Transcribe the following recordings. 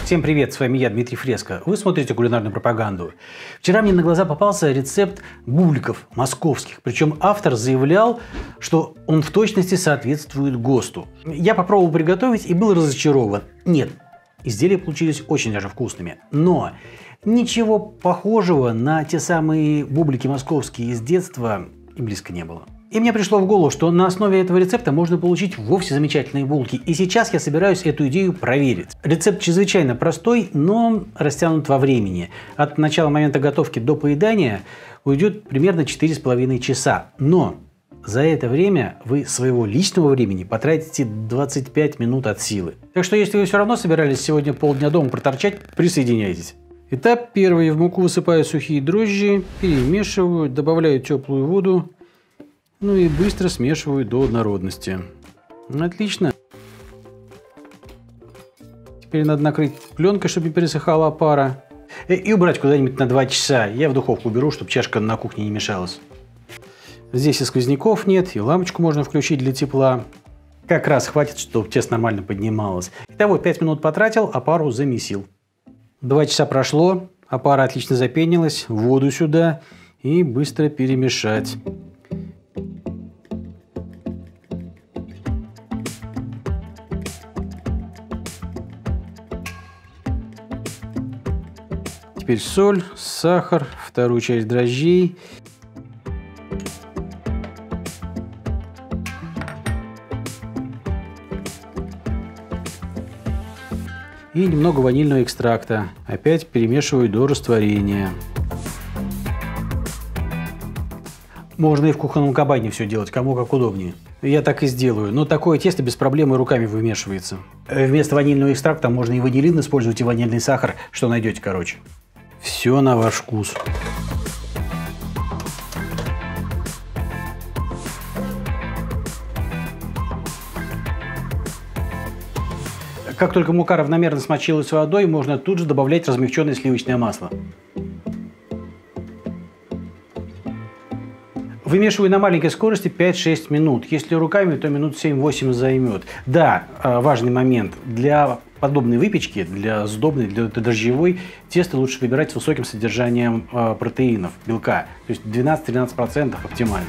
Всем привет, с вами я, Дмитрий Фреско. Вы смотрите кулинарную пропаганду. Вчера мне на глаза попался рецепт бубликов московских. Причем автор заявлял, что он в точности соответствует ГОСТу. Я попробовал приготовить и был разочарован. Нет, изделия получились очень даже вкусными. Но ничего похожего на те самые бублики московские из детства и близко не было. И мне пришло в голову, что на основе этого рецепта можно получить вовсе замечательные булки. И сейчас я собираюсь эту идею проверить. Рецепт чрезвычайно простой, но растянут во времени. От начала момента готовки до поедания уйдет примерно 4,5 часа. Но за это время вы своего личного времени потратите 25 минут от силы. Так что если вы все равно собирались сегодня полдня дома проторчать, присоединяйтесь. Этап первый. В муку высыпаю сухие дрожжи, перемешиваю, добавляю теплую воду. Ну и быстро смешиваю до однородности. Отлично. Теперь надо накрыть пленкой, чтобы не пересыхала опара. И убрать куда-нибудь на 2 часа. Я в духовку уберу, чтобы чашка на кухне не мешалась. Здесь и сквозняков нет, и лампочку можно включить для тепла. Как раз хватит, чтобы тесто нормально поднималось. Итого 5 минут потратил, опару замесил. 2 часа прошло, опара отлично запенилась. Воду сюда и быстро перемешать. Теперь соль, сахар, вторую часть дрожжей. И немного ванильного экстракта. Опять перемешиваю до растворения. Можно и в кухонном кабане все делать, кому как удобнее. Я так и сделаю. Но такое тесто без проблем и руками вымешивается. Вместо ванильного экстракта можно и ванилин использовать, и ванильный сахар, что найдете, короче. Все на ваш вкус. Как только мука равномерно смочилась водой, можно тут же добавлять размягченное сливочное масло. Вымешиваю на маленькой скорости 5-6 минут. Если руками, то минут 7-8 займет. Да, важный момент. Для подобной выпечки, для сдобной, для дрожжевой, тесто лучше выбирать с высоким содержанием протеинов, белка. То есть 12-13% оптимально.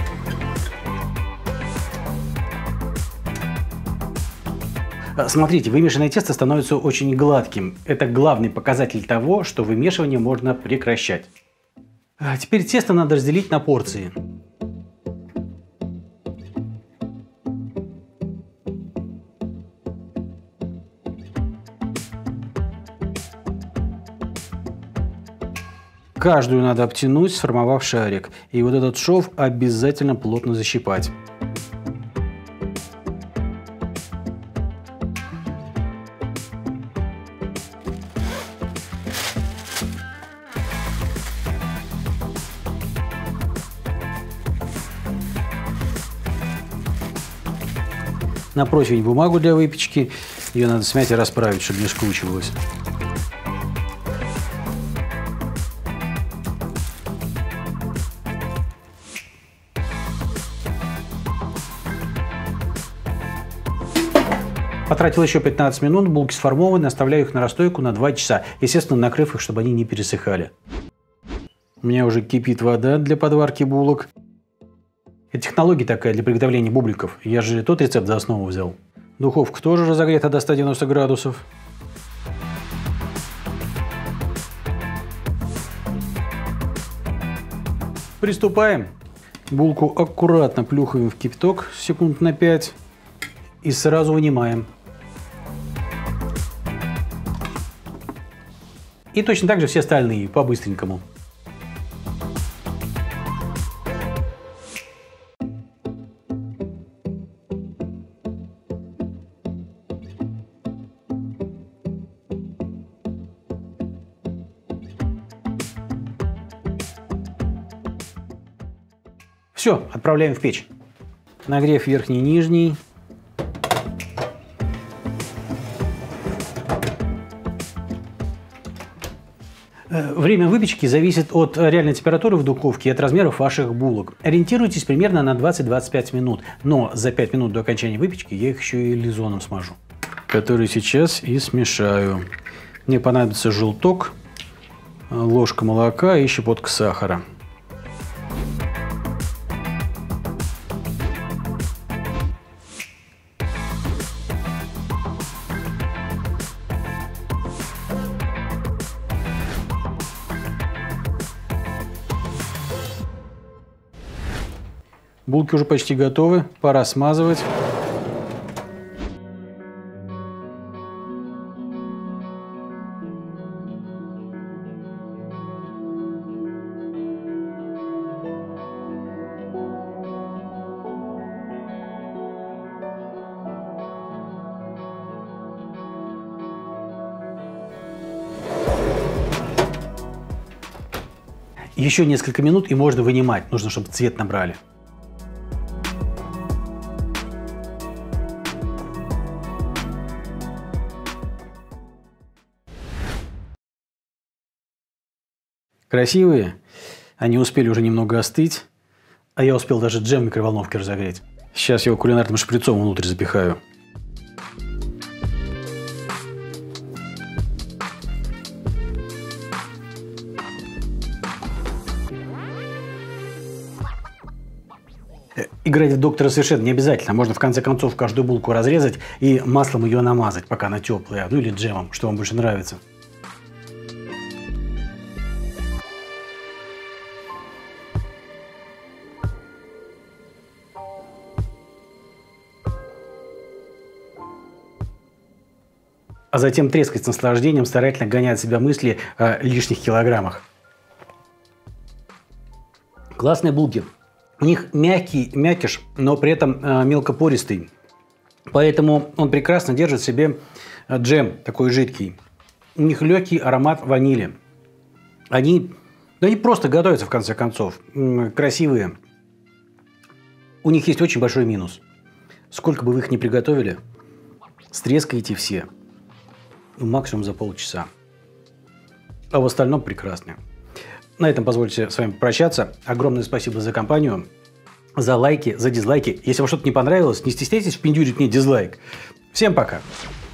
Смотрите, вымешанное тесто становится очень гладким. Это главный показатель того, что вымешивание можно прекращать. Теперь тесто надо разделить на порции. Каждую надо обтянуть, сформовав шарик. И вот этот шов обязательно плотно защипать. На противень бумагу для выпечки. Ее надо смять и расправить, чтобы не скручивалось. Потратил еще 15 минут, булки сформованы, оставляю их на расстойку на 2 часа. Естественно, накрыв их, чтобы они не пересыхали. У меня уже кипит вода для подварки булок. Это технология такая для приготовления бубликов. Я же тот рецепт за основу взял. Духовка тоже разогрета до 190 градусов. Приступаем. Булку аккуратно плюхаем в кипяток секунд на 5 и сразу вынимаем. И точно так же все остальные, по-быстренькому. Все, отправляем в печь. Нагрев верхний и нижний. Время выпечки зависит от реальной температуры в духовке и от размеров ваших булок. Ориентируйтесь примерно на 20-25 минут, но за 5 минут до окончания выпечки я их еще и лизоном смажу. который сейчас и смешаю. Мне понадобится желток, ложка молока и щепотка сахара. Булки уже почти готовы, пора смазывать. Еще несколько минут и можно вынимать. Нужно, чтобы цвет набрали. Красивые. Они успели уже немного остыть. А я успел даже джем в микроволновке разогреть. Сейчас я его кулинарным шприцом внутрь запихаю. Играть в доктора совершенно не обязательно. Можно в конце концов каждую булку разрезать и маслом ее намазать, пока она теплая. Ну или джемом, что вам больше нравится. А затем трескать с наслаждением, старательно гоняя от себя мысли о лишних килограммах. Классные булки. У них мягкий мякиш, но при этом мелкопористый. Поэтому он прекрасно держит в себе джем такой жидкий. У них легкий аромат ванили. Они просто готовятся в конце концов. Красивые. У них есть очень большой минус. Сколько бы вы их ни приготовили, стрескаете все. Максимум за полчаса. А в остальном прекрасно. На этом позвольте с вами прощаться. Огромное спасибо за компанию, за лайки, за дизлайки. Если вам что-то не понравилось, не стесняйтесь впендюрить мне дизлайк. Всем пока!